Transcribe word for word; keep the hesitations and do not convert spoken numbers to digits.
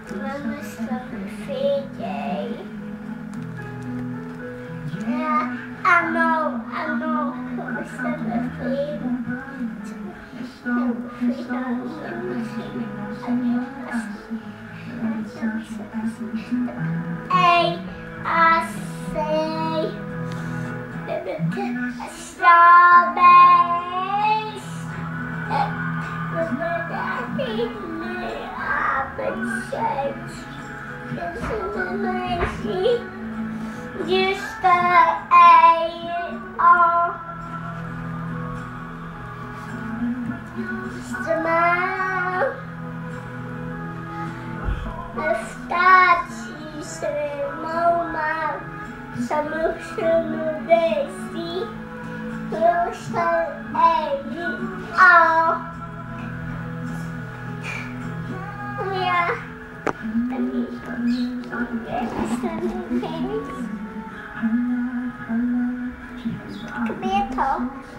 Vamos sobre Fiji. Yeah, I know, I know. Vamos sobre Fiji. A, I say, strawberries. Just the A R. Smile. Mustache, Mama, Samuel Daisy, Wilson A R. Yeah. Tomato.